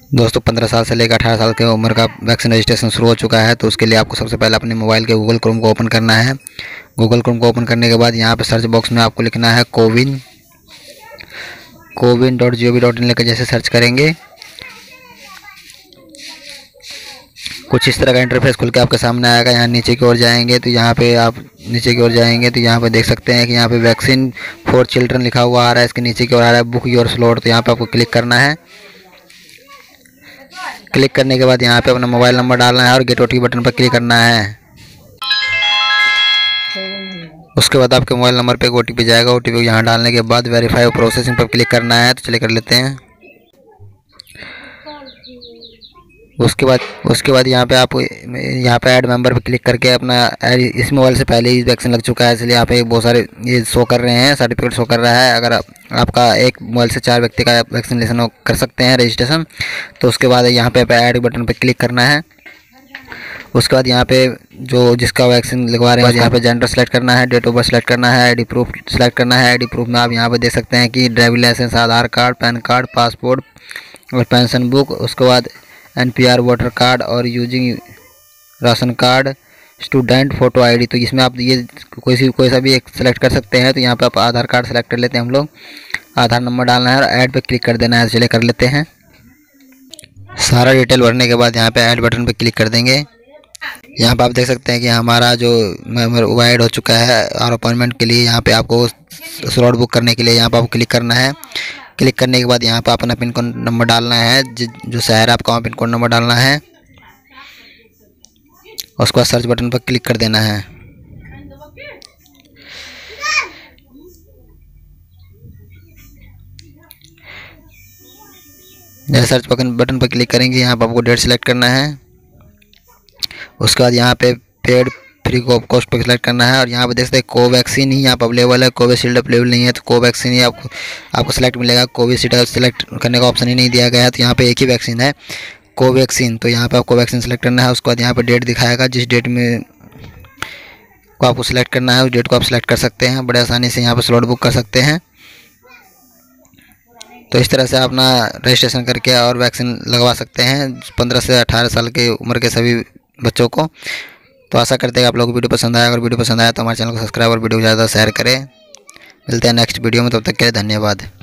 दोस्तों 15 साल से लेकर 18 साल की उम्र का वैक्सीन रजिस्ट्रेशन शुरू हो चुका है। तो उसके लिए आपको सबसे पहले अपने मोबाइल के गूगल क्रोम को ओपन करना है। गूगल क्रोम को ओपन करने के बाद यहाँ पे सर्च बॉक्स में आपको लिखना है कोविन.gov.in लेकर जैसे सर्च करेंगे कुछ इस तरह का इंटरफेस खुल के आपके सामने आएगा। यहाँ नीचे की ओर जाएंगे तो यहाँ पे आप नीचे की ओर जाएंगे तो यहाँ पे देख सकते हैं कि यहाँ पे वैक्सीन फॉर चिल्ड्रन लिखा हुआ आ रहा है। इसके नीचे की ओर आ रहा है बुक योर स्लॉट। तो यहाँ पे आपको क्लिक करना है। क्लिक करने के बाद यहाँ पे अपना मोबाइल नंबर डालना है और गेट ओटीपी बटन पर क्लिक करना है। उसके बाद आपके मोबाइल नंबर पे एक ओटीपी जाएगा। ओटीपी यहाँ डालने के बाद वेरीफाई प्रोसेसिंग पर क्लिक करना है। तो चलिए कर लेते हैं। उसके बाद यहाँ पे आप यहाँ पे ऐड मेंबर पे क्लिक करके अपना इस मोबाइल से पहले ही वैक्सीन लग चुका है, इसलिए यहाँ पे बहुत सारे ये शो कर रहे हैं, सर्टिफिकेट शो कर रहा है। अगर आपका एक मोबाइल से 4 व्यक्ति का वैक्सीनेशन कर सकते हैं रजिस्ट्रेशन। तो उसके बाद यहाँ पे ऐड बटन पर क्लिक करना है। उसके बाद यहाँ पे जो जिसका वैक्सीन लगवा रहे हैं यहाँ पे जेंडर सेलेक्ट करना है, डेट ऑफ बर्थ सेलेक्ट करना है, आईडी प्रूफ सेलेक्ट करना है। आईडी प्रूफ में आप यहाँ पे देख सकते हैं कि driving licence, Aadhaar card, PAN card, passport और पेंशन बुक। उसके बाद एनपीआर वोटर कार्ड और using ration card, student photo ID. तो इसमें आप ये कोई सा भी एक सेलेक्ट कर सकते हैं। तो यहाँ पे आप आधार कार्ड सेलेक्ट कर लेते हैं हम लोग। आधार नंबर डालना है और ऐड पे क्लिक कर देना है। चलिए कर लेते हैं। सारा डिटेल भरने के बाद यहाँ पे ऐड बटन पे क्लिक कर देंगे। यहाँ पे आप देख सकते हैं कि हमारा जो वो ऐड हो चुका है और अपॉइंटमेंट के लिए यहाँ पे आपको स्लॉट बुक करने के लिए यहाँ पे आपको क्लिक करना है। क्लिक करने के बाद यहाँ पे अपना पिन कोड नंबर डालना है, जो शहर आपका वहाँ पिन कोड नंबर डालना है। उसके बाद सर्च बटन पर क्लिक कर देना है। जैसे सर्च बटन पर क्लिक करेंगे यहाँ पर आपको डेट सेलेक्ट करना है। उसके बाद यहाँ पे पेड फ्री कॉस्ट पर सिलेक्ट करना है और यहाँ पे देख सकते हैं कोवैक्सीन ही यहाँ पर अवेलेबल है, कोविशील्ड अवेलेबल नहीं है। तो कोवैक्सीन ही आपको सेलेक्ट मिलेगा। कोविशील्ड सेलेक्ट करने का ऑप्शन ही नहीं दिया गया है। तो यहाँ पे एक ही वैक्सीन है कोवैक्सीन, तो यहाँ पे आपको वैक्सीन सेलेक्ट करना है। उसके बाद यहाँ पे डेट दिखाएगा, जिस डेट में को आपको सिलेक्ट करना है उस डेट को आप सिलेक्ट कर सकते हैं। बड़े आसानी से यहाँ पर स्लॉट बुक कर सकते हैं। तो इस तरह से अपना रजिस्ट्रेशन करके और वैक्सीन लगवा सकते हैं 15 से 18 साल की उम्र के सभी बच्चों को। तो आशा करते हैं आप लोगों को वीडियो पसंद आया। अगर वीडियो पसंद आया तो हमारे चैनल को सब्सक्राइब और वीडियो को ज़्यादा शेयर करें। मिलते हैं नेक्स्ट वीडियो में, तब तक के लिए धन्यवाद।